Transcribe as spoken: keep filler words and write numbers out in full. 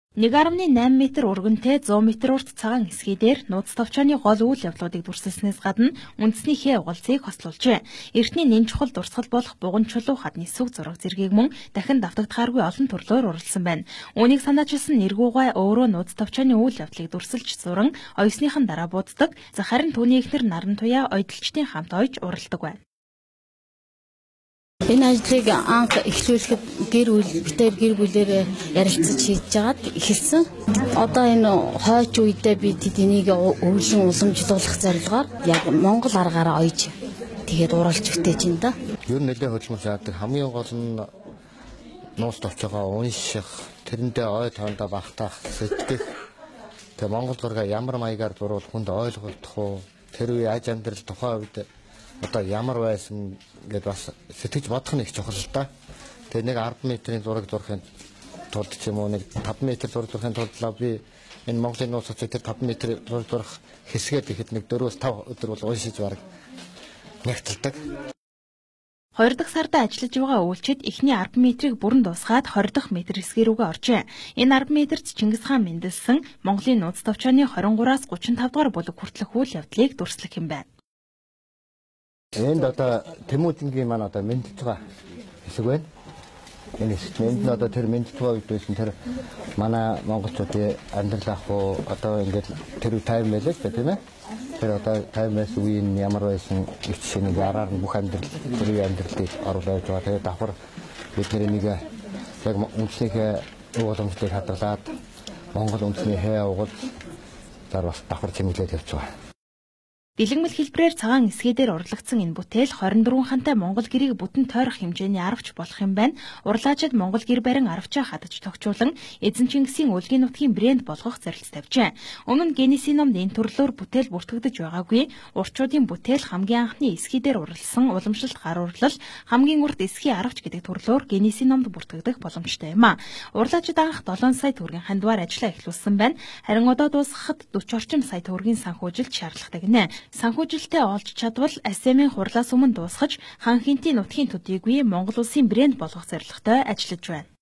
нэг дашмын найман метр өргөнтэй зуун метр урт цагаан эсгий дээр нууц товчооны гол үйл явдлуудыг дүрсэлснээс гадна үндэснийхээ угалзыг хослуулжээ. Эртний нэн чухал дурсгал болох буган чулуу хадны сүг зураг зэргийг мөн дахин давтагдахааргүй олон төрлөөр урлалсан байна. Үүнийг санаачилсан нэргуугай өөрөө нууц товчооны үйл явдлыг дүрсэлж зуран оёсныхан дараа бууддаг. За харин түүний эхнэр наран туяа ойдлчдын хамт ойж уралдаг байна. Энэ ажлыг анх эхлүүлэхэд гэр бүл битээр гэр бүлээр ярилцаж хийж жагаад эхэлсэн. Одоо энэ хойч үедээ би тэднийг өвлөн уламжлуулах зорилгоор яг Монгол аргаараа ойж тэгээд уралж бүтээж юм да. Ер нь нэлээд хөдөлмөр шаарддаг. Хамгийн гол нь нууц товчоогоо унших, тэрэндээ ой тондоо багтаах, сэтгэх. Тэгээд Монгол зургаа ямар маягаар зурвал хүнд ойлгогдох уу? Тэр үе аж амьдрал тухайн үед одоо ямар байсан гэдээ бас сэтгэж бодох нь их чухал л да. Тэгээ нэг арван метрийн зураг зурхын тулд ч юм уу нэг таван метр зураг зурхын тулд би энэ Монголын нууц товчоог тэр таван метр зураг зурх хэсгээд ихэд нэг дөрвөөс тав өдөр бол уншиж бараг нягталдаг. хоёр дахь сарда ажиллаж байгаа үйлчид эхний арван метрийг бүрэн дуусгаад хоёр дахь метр эсгий рүүгээ оржээ. Энэ арван метрт Чингис хаан мэндэлсэн Монголын нууц товчооны двадцать гураас гуравчдаа дугаар бүлэг хүртэлх үйл явдлыг дүрслэх юм байна. Энд одоо Тэмүүдингийн маань одоо мэндэлж байгаа хэсэг байна. Энэ хэсэгт энд нь одоо тэр мэндэлж байгаа үед байсан тэр манай монголчуудын амьдрал ах уу одоо ингээд тэр тайван байлаа ч тийм ээ. Тэр одоо тайван байсан үеийн ямар байсан их жишээ нэг араар нь бүх амьдрал тэр амьдралыг оруулж байгаа. Тэгээд давхар бид нэг яг үндэснийхээ ууламжлалыг хадгалаад Монгол үндэсний хээ угал зар бас давхар чимэглээд явж байгаа. Дэлгэмэл хэлбрээр цагаан эсгий дээр урлагдсан энэ бүтээл хорин дөрвөн хантай Монгол гэрийг бүтэн тойрох хэмжээний арвч болох юм байна. Урлаачид Монгол гэр барин арвчаа хадаж тогтчуулан эзэн Чингисийн өлгийн нутгийн брэнд болгох зорилт тавьжээ. Өмнө нь Геннисийн номонд энэ төрлөөр бүтээл бүртгэгдэж байгаагүй. Урчуудын бүтээл хамгийн анхны эсгий дээр урлалсан уламжлалт гар урлал хамгийн урт эсгий арвч гэдэг төрлөөр Геннисийн номонд бүртгэгдэх боломжтой юм а. Урлаачид анх долоон сая төгрөгийн хандваар ажиллаа эхлүүлсэн байна. Харин одоо дуусгахад дөрвөн орчим сая төгрөгийн санхүүжилт шаардлагатай гинэ. Санхүүжилтээ олж чадвал Асемийн хурлаас өмнө дуусгаж хан хинтийн нутгийн төдийгүй Монгол улсын брэнд болгох зорилготой ажиллаж байна.